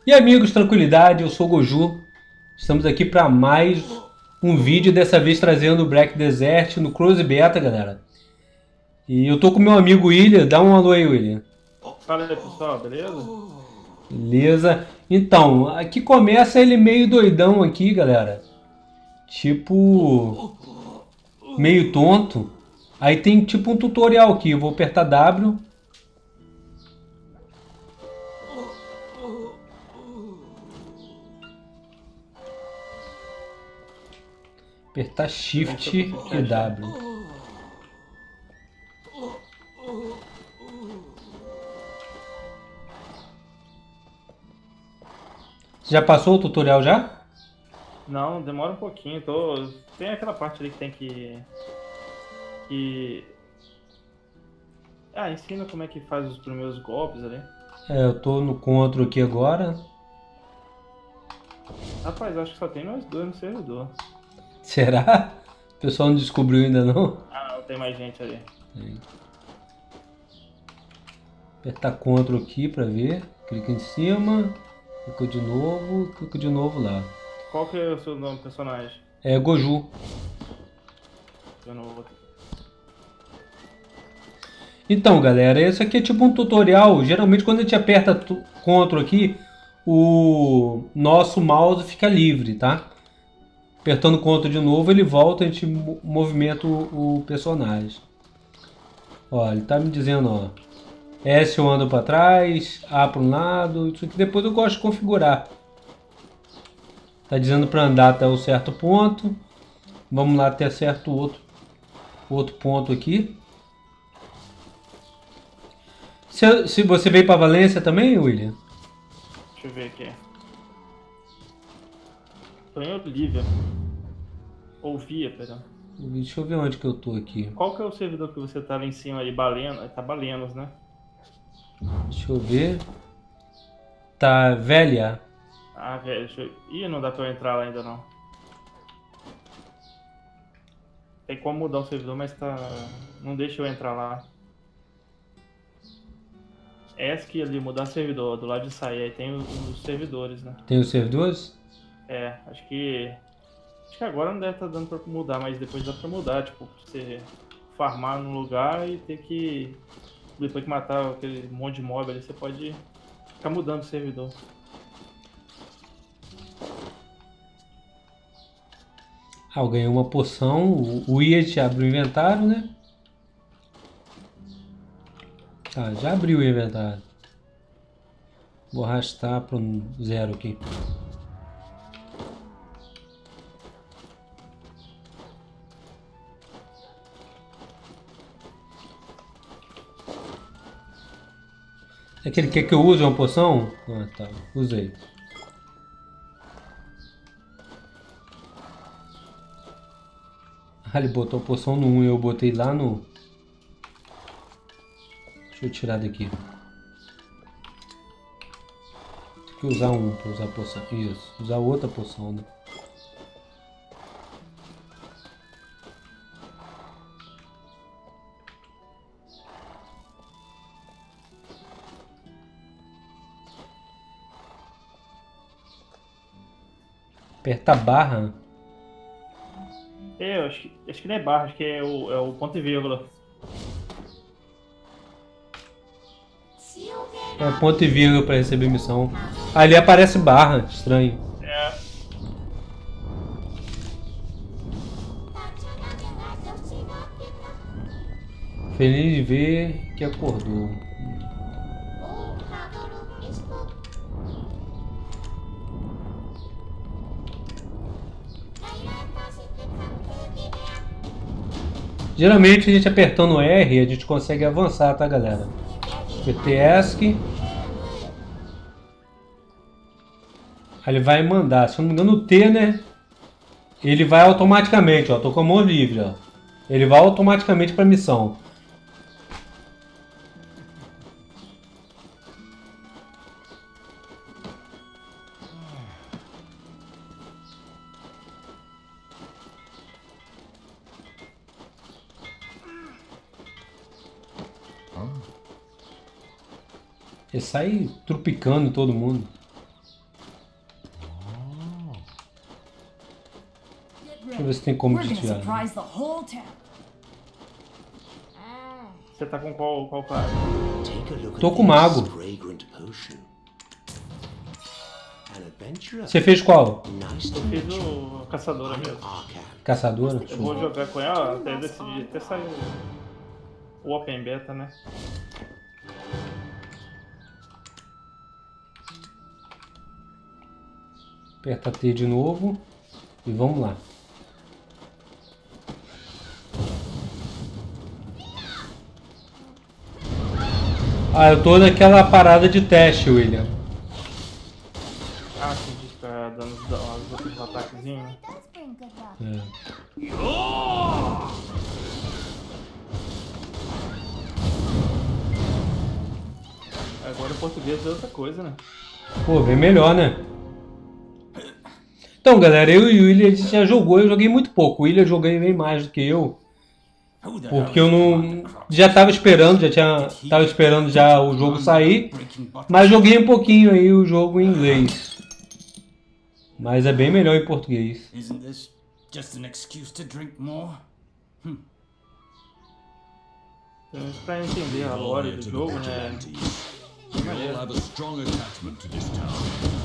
E amigos, tranquilidade, eu sou o Goju. Estamos aqui para mais um vídeo, dessa vez trazendo o Black Desert no Close Beta, galera. E eu tô com meu amigo William, dá um alô aí, William. Fala aí, pessoal, beleza? Beleza? Então, aqui começa ele meio doidão aqui, galera. Tipo, meio tonto. Aí tem tipo um tutorial aqui, eu vou apertar W. Apertar Shift e W. Você já passou o tutorial já? Não, demora um pouquinho, tem aquela parte ali que tem que... ensina como é que faz os primeiros golpes ali. Eu tô no Ctrl aqui agora. Rapaz, acho que só tem nós dois no servidor. Será? O pessoal não descobriu ainda não? Ah, não tem mais gente ali. Apertar Ctrl aqui pra ver. Clica em cima. Clica de novo lá. Qual que é o seu nome do personagem? É Goju. Eu não vou... Então, galera, esse aqui é tipo um tutorial. Geralmente quando a gente aperta Ctrl aqui, o nosso mouse fica livre, tá? Apertando Ctrl de novo, ele volta, a gente movimenta o personagem. Ó, ele tá me dizendo, ó, S eu ando para trás, A para um lado, isso aqui depois eu gosto de configurar. Tá dizendo para andar até um certo ponto. Vamos lá até certo outro ponto aqui. Se você veio para Valência também, William? Deixa eu ver aqui. Tô em Olivia. Ouvia, perdão. Deixa eu ver onde que eu tô aqui. Qual que é o servidor que você tá ali em cima ali, Balena? Tá Balenos, né? Deixa eu ver. Tá velha. Ah, velho, Ih, não dá pra eu entrar lá ainda não. Tem como mudar o servidor, mas tá... não deixa eu entrar lá. ESC ali, mudar servidor, do lado de sair, aí tem os servidores, né? Tem os servidores? Acho que agora não deve estar dando pra mudar, mas depois dá pra mudar, tipo, você farmar num lugar e ter que... depois que matar aquele monte de mob ali, você pode ficar mudando o servidor. Ah, eu ganhei uma poção. O Iet abre o inventário, né? Ah, já abriu o inventário. Vou arrastar para um 0 aqui. É que ele quer que eu use uma poção? Ah, tá. Usei. Ah, ele botou a poção no 1 e eu botei lá no... Deixa eu tirar daqui. Tem que usar um para usar a poção. Isso. Usar outra poção, né? Aperta a barra. Eu acho que não é barra, acho que é o ponto e vírgula. É ponto e vírgula para receber missão. Ali aparece barra, estranho. Feliz de ver que acordou. Geralmente a gente apertando R a gente consegue avançar, tá, galera? PTSC. Aí ele vai mandar, se eu não me engano o T, né? Ele vai automaticamente, ó, tô com a mão livre, ó. Ele vai automaticamente para missão. Ele sai trupicando todo mundo. eu ver se tem como We're gonna desviar. surprise the whole town. Você tá com qual cara? Tô com o mago. Você fez qual? Eu fiz o caçadora mesmo. Caçadora? Eu vou jogar com ela até decidir, até sair o Open Beta, né? Aperta T de novo. E vamos lá. Ah, eu tô naquela parada de teste, William. Ah, sim, de ficar dando os ataquezinhos. Does bring good luck. É. Agora o português é outra coisa, né? Pô, bem melhor, né? Então, galera, eu e o William a gente já jogou. Eu joguei muito pouco. O William joguei bem mais do que eu. Porque eu não... Já tava esperando, tava esperando já o jogo sair. Mas joguei um pouquinho aí o jogo em inglês. Mas é bem melhor em português. Isn't this just an excuse to drink more? Pelo menos pra entender a lore do jogo, né? We all have a strong attachment to this town.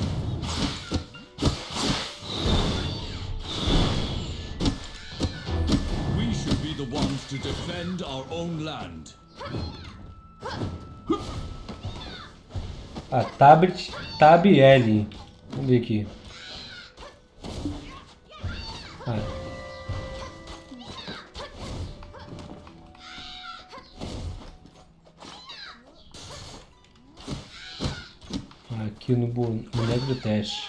We should be the ones to defend our own land. A Tab L. Vamos ver aqui. Ah. Aqui no boneco do teste.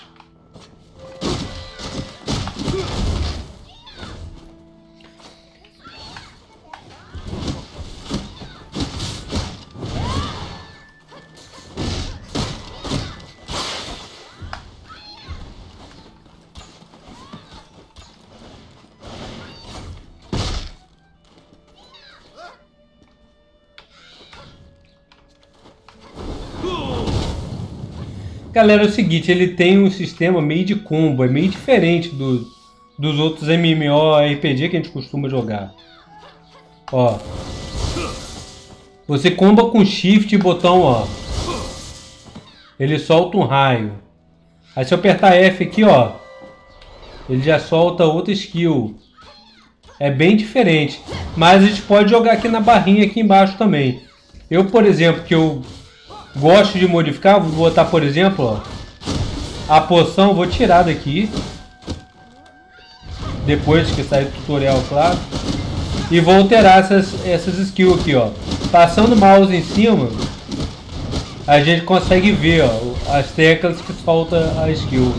Galera, é o seguinte, ele tem um sistema meio de combo, é meio diferente dos outros MMORPG que a gente costuma jogar. Ó. Você comba com shift e botão, ó. Ele solta um raio. Aí se eu apertar F aqui, ó. Ele já solta outra skill. É bem diferente. Mas a gente pode jogar aqui na barrinha aqui embaixo também. Eu, por exemplo, que eu gosto de modificar, vou botar, por exemplo, ó, a poção, vou tirar daqui. Depois que sair o tutorial, claro. E vou alterar essas skills aqui, ó. Passando o mouse em cima, a gente consegue ver, ó, as teclas que solta a skill.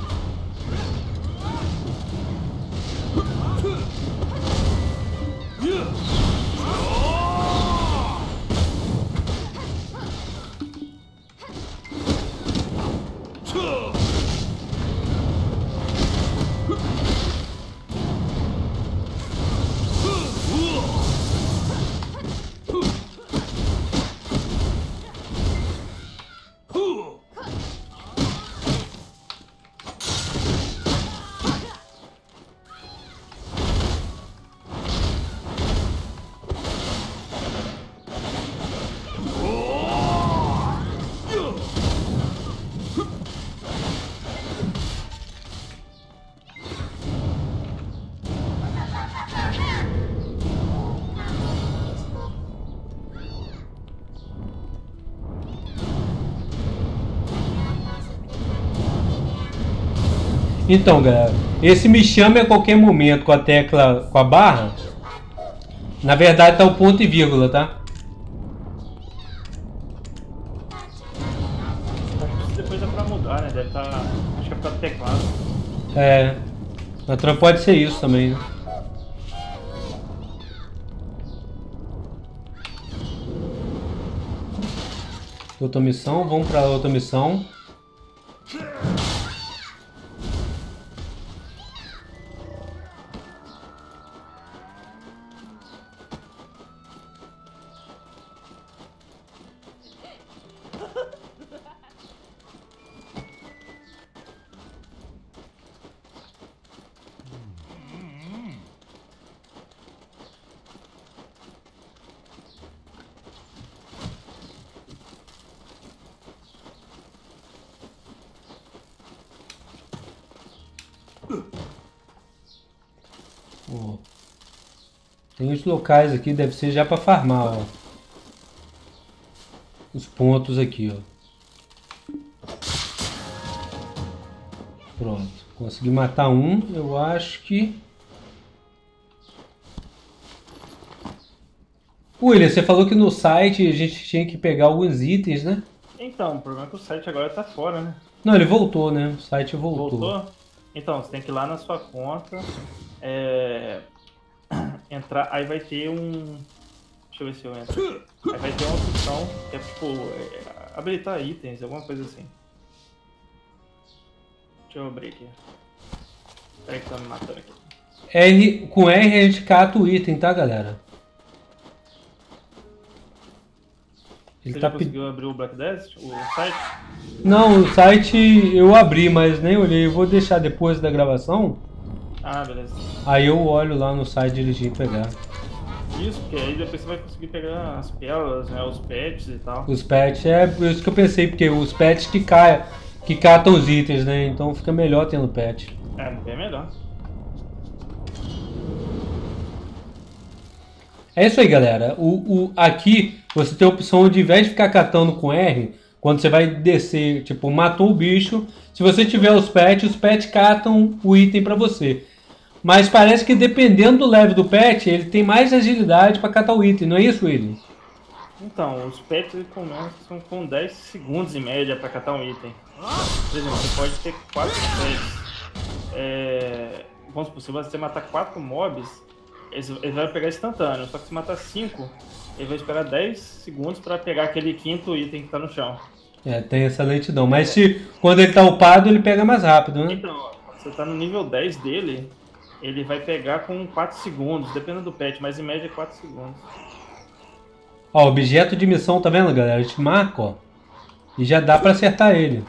Então, galera, esse me chama a qualquer momento com a tecla, com a barra. Na verdade tá o ponto e vírgula, tá? Acho que depois dá pra mudar, né? Deve estar. Acho que é por causa do teclado. É. Mas pode ser isso também, né? Outra missão, vamos pra outra missão. Ó. Tem os locais aqui, deve ser já pra farmar, ó. Os pontos aqui, ó. Pronto. Consegui matar um, eu acho que... William, você falou que no site a gente tinha que pegar alguns itens, né? Então, o problema é que o site agora tá fora, né? Não, ele voltou, né? O site voltou. Voltou? Então, você tem que ir lá na sua conta, entrar, aí vai ter um... Deixa eu ver se eu entro aqui. Aí vai ter uma opção que é tipo, habilitar itens, alguma coisa assim. Deixa eu abrir aqui. Peraí que tá me matando aqui. Com R a gente cata o item, tá, galera? Ele Você tá já conseguiu abrir o Black Desert, o site? Não, o site eu abri, mas nem olhei. Eu vou deixar depois da gravação. Ah, beleza. Aí eu olho lá no site dirigir e pegar. Isso, porque aí depois você vai conseguir pegar as pérolas, né, os pets e tal. Os pets, é isso que eu pensei, porque os pets que catam os itens, né? Então fica melhor tendo pet. É, bem melhor. É isso aí, galera. Aqui você tem a opção de, ao invés de ficar catando com R, quando você vai descer, tipo, matou o bicho, se você tiver os pets catam o item pra você. Mas parece que dependendo do level do pet, ele tem mais agilidade pra catar o item, não é isso, William? Então, os pets eles começam com 10 segundos em média pra catar um item. Por exemplo, você pode ter 4 pets. Vamos supor, se você matar 4 mobs, ele vai pegar instantâneo. Só que se matar 5, ele vai esperar 10 segundos pra pegar aquele quinto item que tá no chão. É, tem essa lentidão. Mas quando ele tá upado, ele pega mais rápido, né? Então, ó, você tá no nível 10 dele, ele vai pegar com 4 segundos, dependendo do pet, mas em média 4 segundos. Ó, objeto de missão, tá vendo, galera? A gente marca, ó. E já dá pra acertar ele.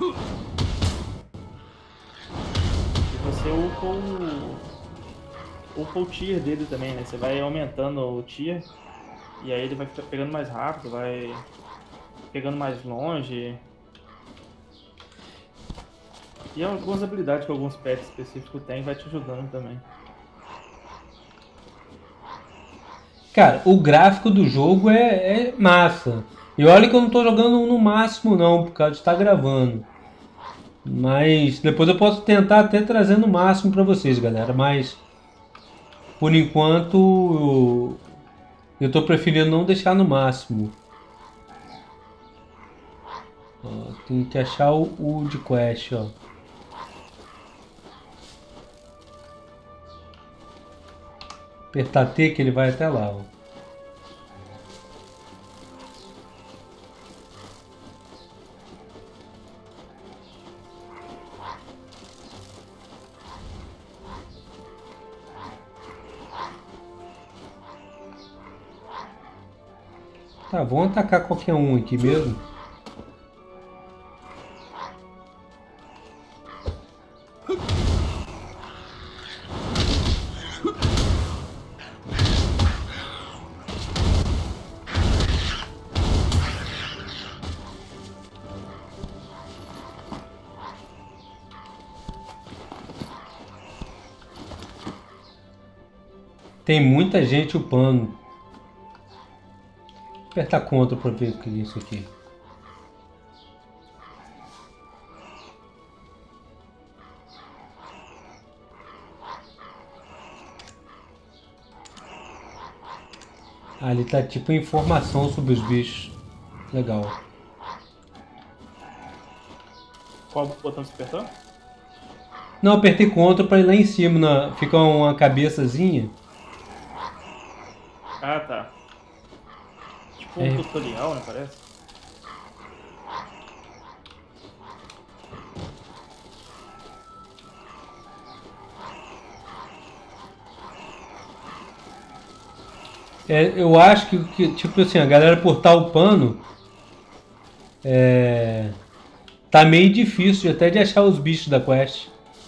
E você upa o tier dele também, né? Você vai aumentando o tier, e aí ele vai ficar pegando mais rápido, vai pegando mais longe. E algumas habilidades que alguns pets específicos têm vai te ajudando também. Cara, o gráfico do jogo é massa. E olha que eu não tô jogando no máximo não, por causa de estar gravando. Mas depois eu posso tentar até trazer no máximo pra vocês, galera. Mas por enquanto eu tô preferindo não deixar no máximo. Ó, tem que achar o de quest, ó. Apertar T que ele vai até lá, ó. Tá, vamos atacar qualquer um aqui mesmo. Tem muita gente upando. Vou apertar Ctrl para ver o que é isso aqui. Ah, ele tá tipo informação sobre os bichos. Legal. Qual botão você apertou? Não, apertei Ctrl para ir lá em cima. Fica uma cabeçazinha. Ah, tá. Tipo um tutorial, né, parece? Eu acho que tipo assim, a galera por estar upando tá meio difícil até de achar os bichos da quest.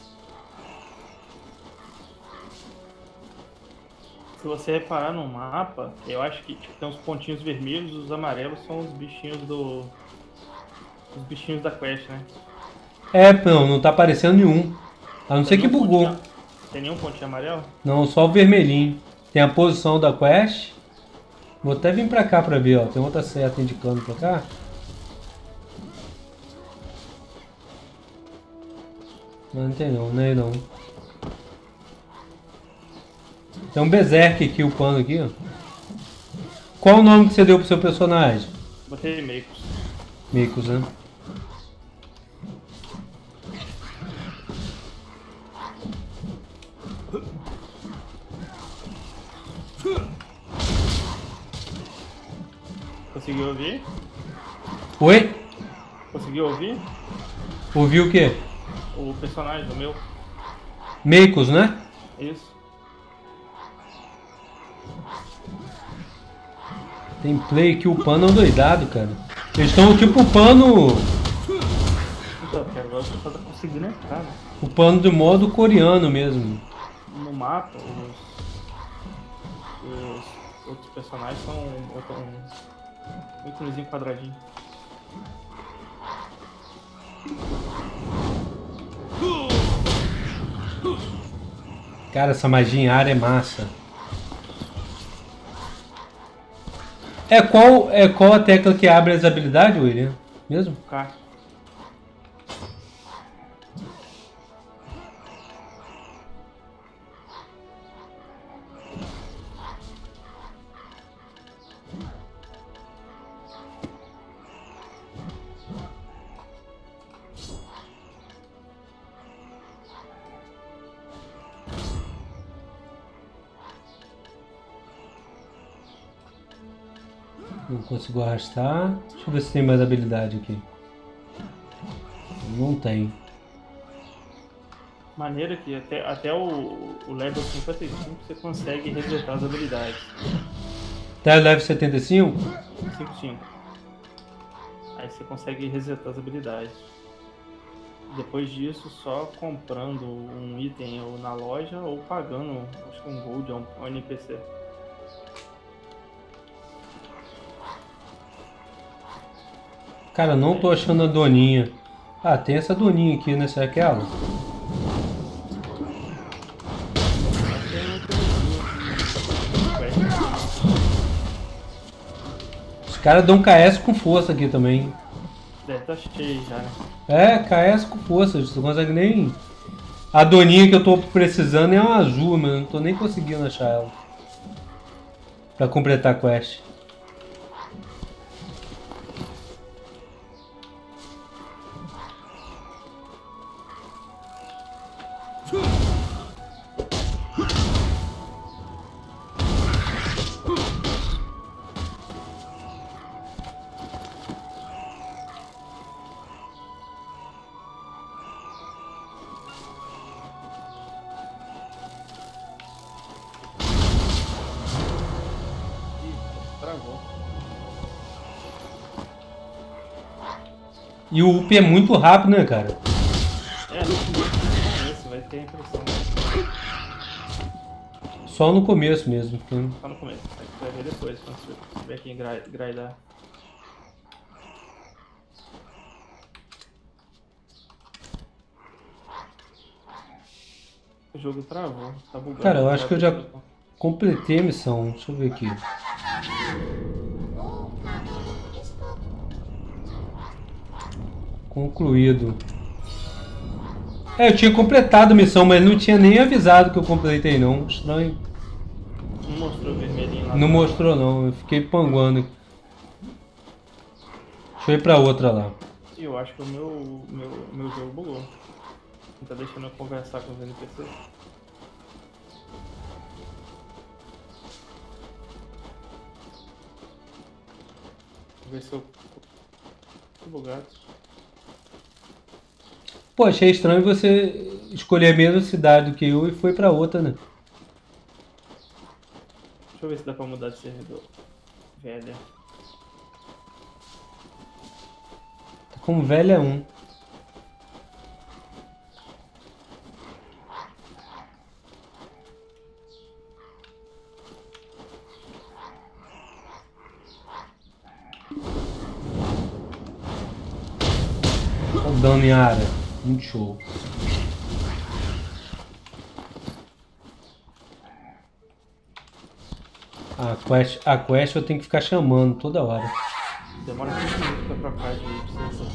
Se você reparar no mapa, eu acho que tipo, tem uns pontinhos vermelhos, os amarelos são os bichinhos os bichinhos da quest, né? Não tá aparecendo nenhum. A não ser que bugou. Tem nenhum pontinho amarelo? Não, só o vermelhinho. Tem a posição da quest. Vou até vir pra cá pra ver, ó. Tem outra seta indicando pra cá. Mas não tem não, não é não. Tem um berserk aqui, upando aqui, ó. Qual o nome que você deu pro seu personagem? Botei Meikos. Meikos, né? Conseguiu ouvir? Oi? Conseguiu ouvir? Ouviu o quê? O personagem do meu? Meikos, né? Isso. Tem play aqui upando doidado, cara. Eles estão tipo upando. Então, porque agora você só tá conseguindo entrar, né? Upando de modo coreano mesmo. No mapa, os outros personagens são muito lisinho quadradinho. Cara, essa magia em área é massa. Qual a tecla que abre as habilidades, William? Mesmo? K. Não consigo arrastar. Deixa eu ver se tem mais habilidade aqui. Não tem. Maneira que até o level 55 você consegue resetar as habilidades. Até level 75? 55. Aí você consegue resetar as habilidades. Depois disso, só comprando um item ou na loja ou pagando, acho que um gold ou um NPC. Cara, não tô achando a doninha. Ah, tem essa doninha aqui, né? Será que é ela? Os caras dão KS com força aqui também. Deve estar cheio já, né? É, KS com força. Você não consegue nem... A doninha que eu tô precisando é uma azul, mas eu não tô nem conseguindo achar ela. Pra completar a quest. Travou. E o up é muito rápido, né, cara? Esse vai ter a impressão. Só no começo mesmo. Porque... Só no começo. Aí você vai ver depois, quando você tiver que grindar. O jogo travou, tá bugado. Cara, eu acho que eu já completei a missão. Deixa eu ver aqui. Concluído. É, eu tinha completado a missão, mas não tinha nem avisado que eu completei não. Estranho. Não mostrou vermelhinho lá. Não mostrou não, eu fiquei panguando. Deixa eu ir pra outra lá. E eu acho que o meu jogo bugou. Não tá deixando eu conversar com os NPCs. Vou ver se eu... Tô bugado. Pô, achei estranho você escolher a mesma cidade do que eu e foi pra outra, né? Deixa eu ver se dá pra mudar de servidor. Velha. Tá como velha 1. Olha o dano em área. Muito show. A quest eu tenho que ficar chamando toda hora. Demora 5 minutos pra trocar de sensor.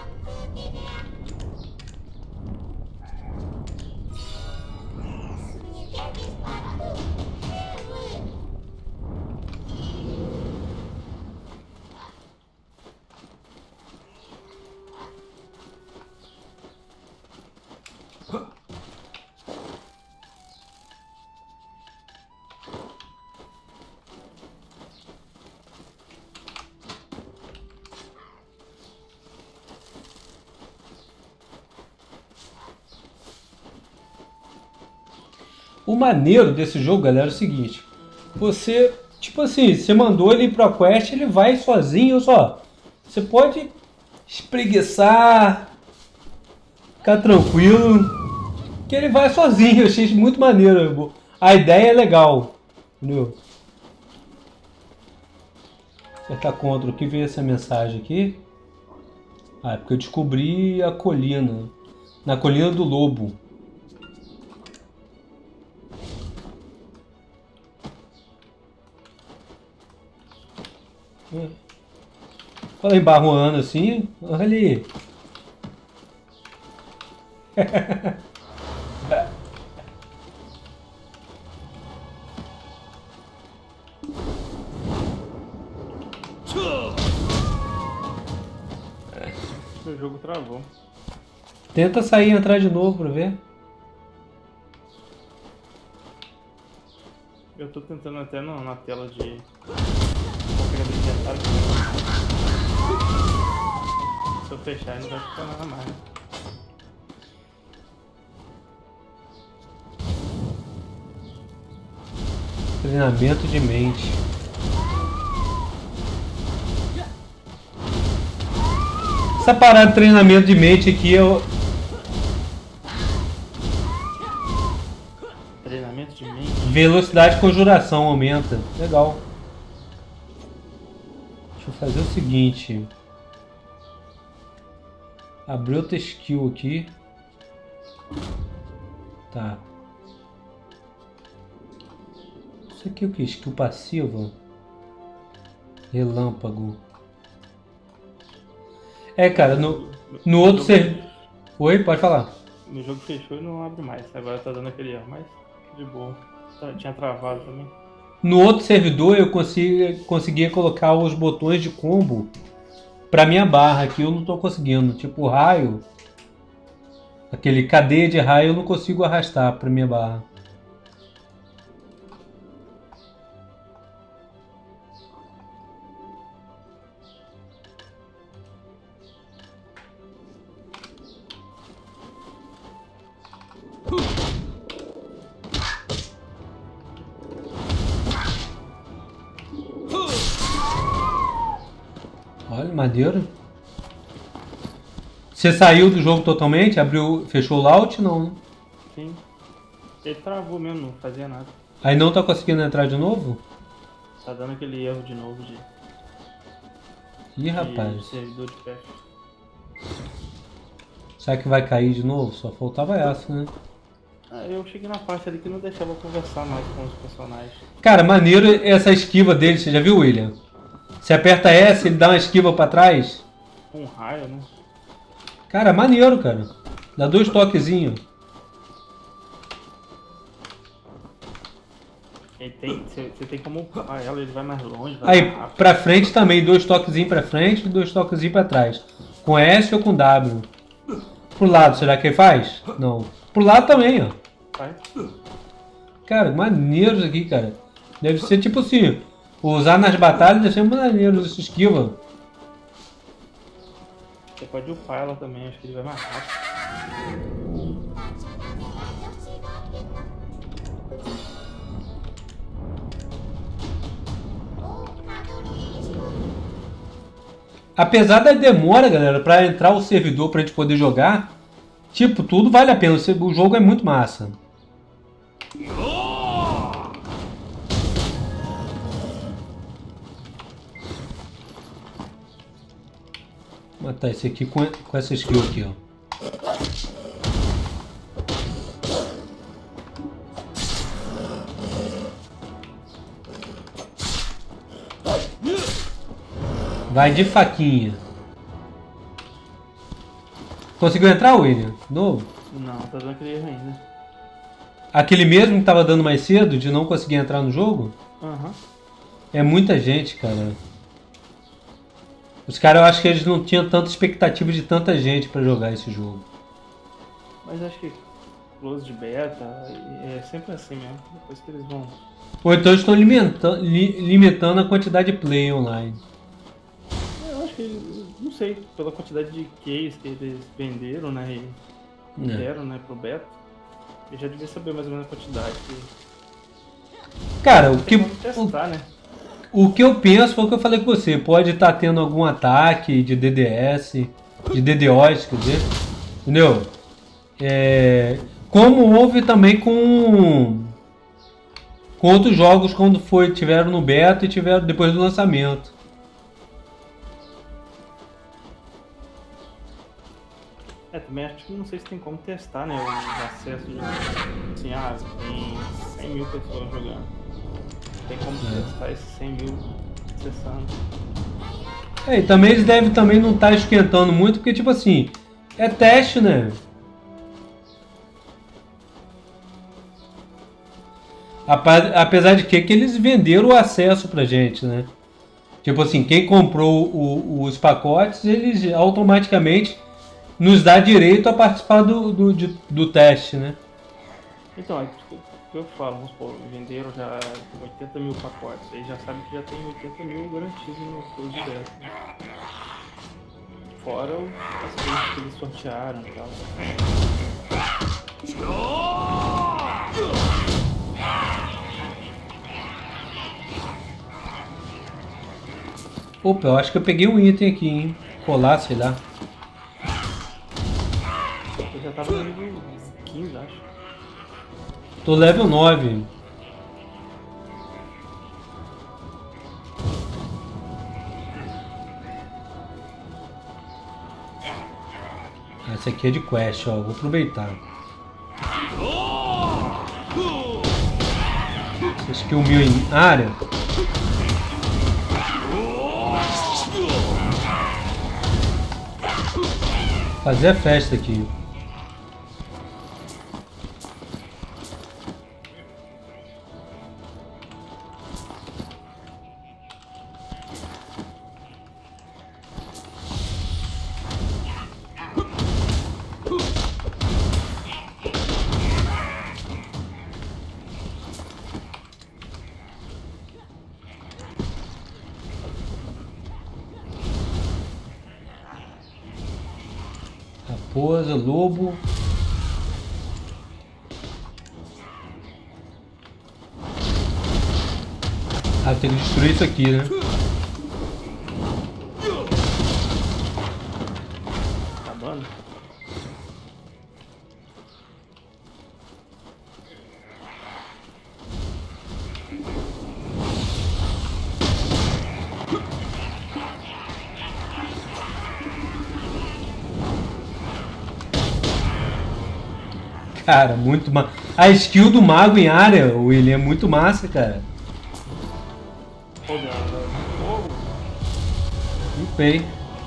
O maneiro desse jogo, galera, é o seguinte. Você, tipo assim, você mandou ele ir pro quest, ele vai sozinho, só. Você pode espreguiçar, ficar tranquilo, que ele vai sozinho. Eu achei isso muito maneiro. A ideia é legal, entendeu? Apertar Ctrl aqui, ver essa mensagem aqui. Ah, é porque eu descobri a colina. Na colina do lobo. Olha embarroando assim, olha ali. Meu jogo travou. Tenta sair e entrar de novo pra ver. Eu tô tentando até na tela de configurador de inventário. Se eu fechar, não vai funcionar mais. Né? Treinamento de mente. Essa parada de treinamento de mente aqui é o... Treinamento de mente. Velocidade de conjuração aumenta. Legal. Deixa eu fazer o seguinte. Abrir outra skill aqui. Tá. Isso aqui é o que? Skill passiva? Relâmpago. É, cara, no outro servidor... Oi, pode falar. Meu jogo fechou e não abre mais. Agora tá dando aquele erro, mas de boa. Tinha travado também. No outro servidor eu conseguia colocar os botões de combo pra minha barra. Aqui eu não tô conseguindo. Tipo raio. Aquele cadeia de raio eu não consigo arrastar pra minha barra. Olha, maneiro. Você saiu do jogo totalmente? Abriu, fechou o layout? Não, né? Sim. Ele travou mesmo, não fazia nada. Aí não tá conseguindo entrar de novo? Tá dando aquele erro de novo de Ih, rapaz. servidor de cache. Será que vai cair de novo? Só faltava essa, né? Ah, eu cheguei na parte ali que não deixava eu conversar mais com os personagens. Cara, maneiro essa esquiva dele. Você já viu, William? Você aperta S, ele dá uma esquiva pra trás. Um raio, né? Cara, maneiro, cara. Dá 2 toquezinhos. Você tem como upar ela, ele vai mais longe. Vai Aí, mais rápido. pra frente também, 2 toquezinhos pra frente e 2 toquezinhos pra trás. Com S ou com W. Pro lado, será que ele faz? Não. Pro lado também, ó. Vai. Cara, maneiro isso aqui, cara. Deve ser tipo assim, usar nas batalhas deve ser maneiro essa esquiva. Você pode upar ela também, acho que ele vai mais rápido. Apesar da demora, galera, pra entrar o servidor pra gente poder jogar, tipo, tudo vale a pena. O jogo é muito massa. Vou matar esse aqui com essa skill aqui, ó. Vai de faquinha. Conseguiu entrar, William? Novo? Não, tá dando aquele erro ainda. Aquele mesmo que tava dando mais cedo, de não conseguir entrar no jogo? Aham. É muita gente, cara. Os caras, eu acho que eles não tinham tanta expectativa de tanta gente pra jogar esse jogo. Mas acho que close de beta é sempre assim mesmo. Depois que eles vão. Ou então estão limitando a quantidade de play online. Eu acho que, não sei, pela quantidade de keys que eles venderam, né? E deram, né, pro beta. Eu já devia saber mais ou menos a quantidade. Cara, Tem como testar, né? o que eu penso foi o que eu falei com você. Pode estar tendo algum ataque de DDoS, quer dizer. Entendeu? Como houve também com outros jogos quando tiveram no beta e tiveram depois do lançamento. Também acho que não sei se tem como testar, né, o acesso de, assim, tem 100 mil pessoas jogando. Tem como testar esses 100 mil acessando. E também eles devem também não estar esquentando muito, porque tipo assim, é teste, né? Apesar de que eles venderam o acesso pra gente, né? Tipo assim, quem comprou os pacotes, eles automaticamente nos dá direito a participar do teste, né? Então, é o que eu falo, vamos supor, venderam já 80 mil pacotes, aí já sabe que já tem 80 mil garantidos no curso de beta. Né? Fora as coisas que eles sortearam e tal. Opa, eu acho que eu peguei um item aqui, hein? Colar, sei lá. Eu já tava no nível 15, acho. Tô level 9. Essa aqui é de quest, ó. Vou aproveitar. Skill 1000 em área. Fazer a festa aqui. Raposa, lobo. Ah, tem que destruir isso aqui, né? Acabando? Cara, muito massa. A skill do mago em área, William, é muito massa, cara. Fogo. Upei.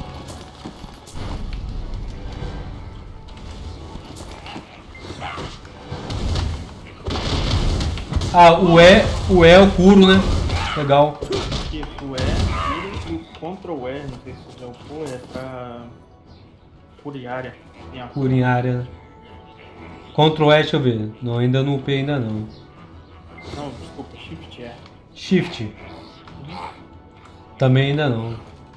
Ah, o E é o curo, né? Legal. Que o E e o Ctrl E, não sei se você já upou, é pra Furiária. Cura em área, né? Ctrl E, deixa eu ver. Não, ainda não upei ainda não. Não, desculpa, Shift E. Shift. Também ainda não.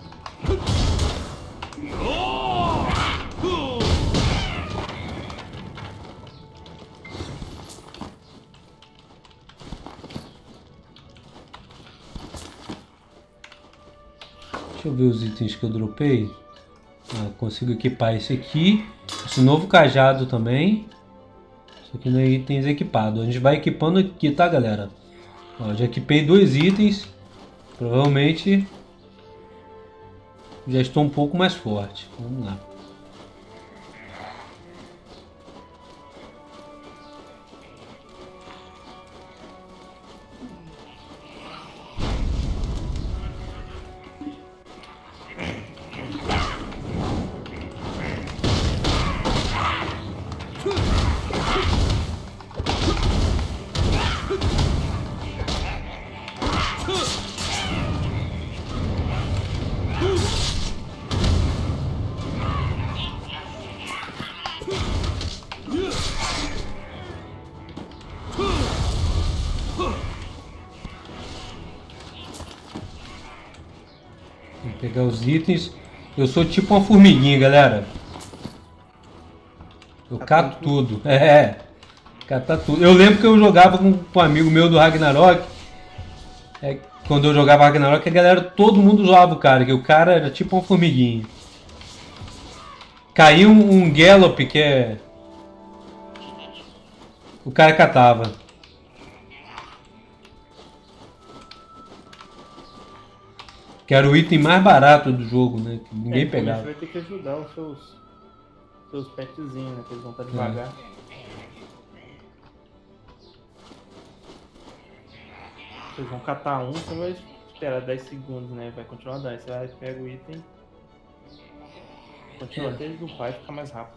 Deixa eu ver os itens que eu dropei. Ah, consigo equipar esse aqui. Esse novo cajado também. Isso aqui não é itens equipados. A gente vai equipando aqui, tá, galera? Ó, já equipei 2 itens. Provavelmente já estou um pouco mais forte. Vamos lá. Pegar os itens. Eu sou tipo uma formiguinha, galera. Eu cato tudo. Catar tudo. Eu lembro que eu jogava com um amigo meu do Ragnarok. Quando eu jogava Ragnarok, a galera, todo mundo zoava o cara, que o cara era tipo uma formiguinha. Caiu um Gallop, que é... O cara catava. Que era o item mais barato do jogo, né? Que ninguém pegava. Você vai ter que ajudar os seus petzinhos, né? Que eles vão estar devagar. Vocês vão catar um, você vai esperar 10 segundos, né? Vai continuar dando. Aí você vai pega o item. Continua até ele dupar e ficar mais rápido.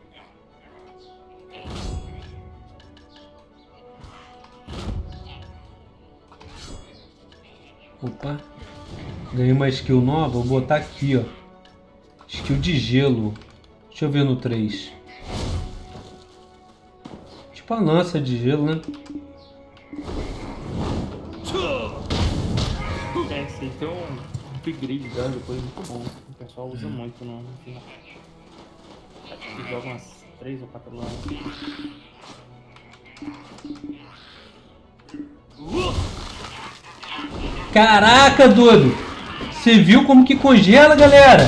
Opa. Ganhei uma skill nova, vou botar aqui, ó. Skill de gelo. Deixa eu ver no 3. Tipo a lança de gelo, né? Esse aí tem um upgrade dela depois muito bom. O pessoal usa muito no final. Acho que joga umas 3 ou 4 lanças. Caraca, doido! Você viu como que congela, galera?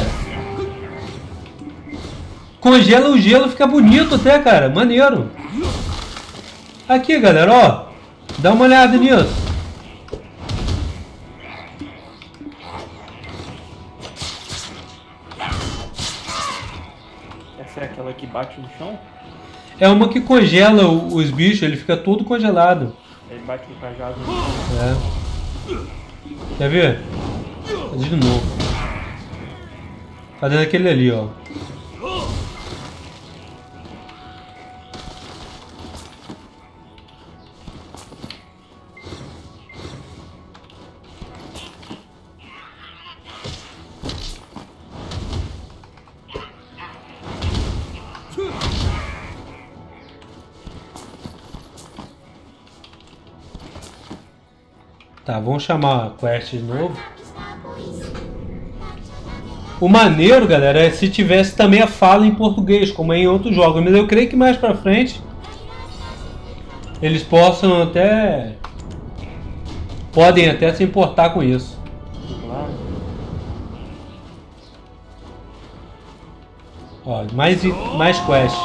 Congela o gelo, fica bonito até, cara. Maneiro. Aqui, galera, ó. Dá uma olhada nisso. Essa é aquela que bate no chão? É uma que congela os bichos, ele fica todo congelado. Ele bate no cajado no chão. Quer ver? Faz de novo. Fazendo aquele ali, ó. Tá, vamos chamar a quest de novo. O maneiro, galera, é se tivesse também a fala em português, como é em outros jogos. Mas eu creio que mais pra frente eles possam até... podem até se importar com isso. Claro. Ó, mais quest.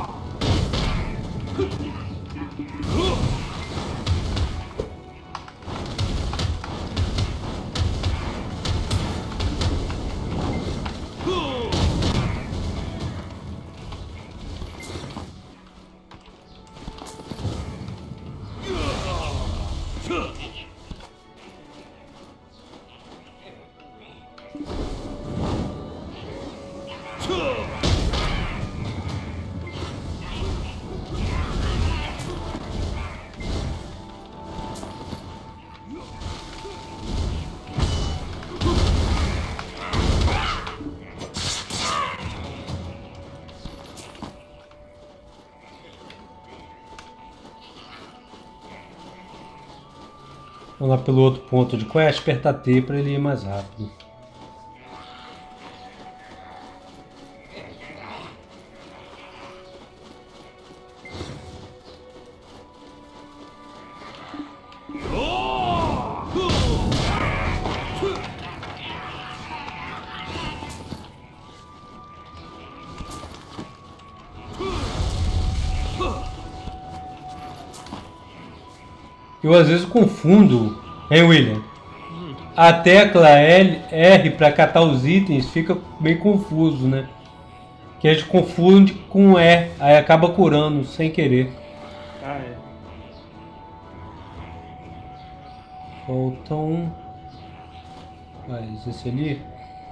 Vamos lá pelo outro ponto de quest, apertar T para ele ir mais rápido. Eu às vezes confundo, hein, William? A tecla R para catar os itens fica bem confuso, né? Que a gente confunde com E, aí acaba curando sem querer. Ah, é. Faltam... Mas esse ali...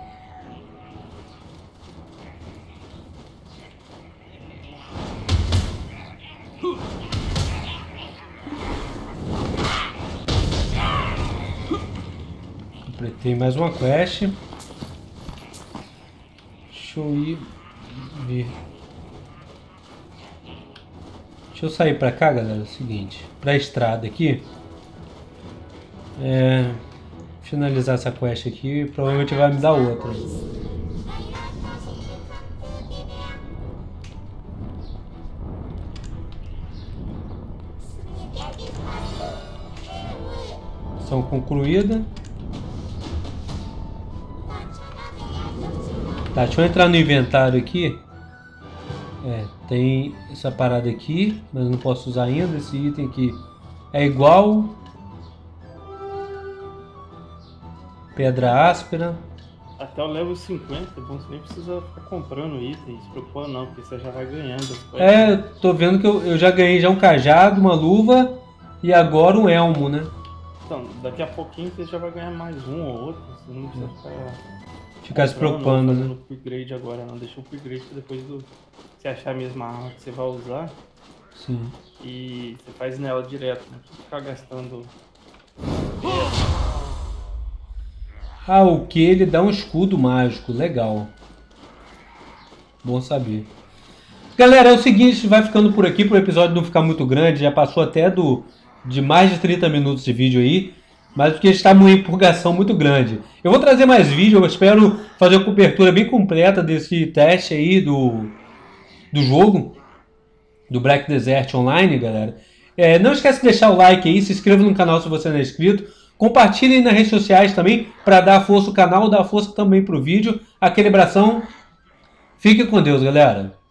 Completei mais uma quest. Deixa eu ir ver. Deixa eu sair pra cá, galera. É o seguinte, pra estrada aqui. finalizar essa quest aqui, provavelmente vai me dar outra. Missão concluída. Tá, deixa eu entrar no inventário aqui. Tem essa parada aqui, mas eu não posso usar ainda. Esse item aqui é igual. Pedra áspera. Até o level 50, bom, você nem precisa ficar comprando itens, se preocupando não, porque você já vai ganhando as coisas. Tô vendo que eu já ganhei já um cajado, uma luva e agora um elmo, né? Então, daqui a pouquinho você já vai ganhar mais um ou outro, você não precisa ficar se preocupando, né? Fazendo upgrade agora não, deixa o upgrade depois do você achar a mesma arma que você vai usar. Sim. E você faz nela direto, não precisa ficar gastando. Ah, o que? Ele dá um escudo mágico, legal. Bom saber. Galera, é o seguinte, a gente vai ficando por aqui, para o episódio não ficar muito grande, já passou até de mais de 30 minutos de vídeo aí, mas porque está uma empolgação muito grande. Eu vou trazer mais vídeo, eu espero fazer uma cobertura bem completa desse teste aí do jogo, do Black Desert Online, galera. Não esquece de deixar o like aí, se inscreva no canal se você não é inscrito, compartilhem nas redes sociais também, para dar força ao canal, dar força também para o vídeo. Aquele abração, fique com Deus, galera.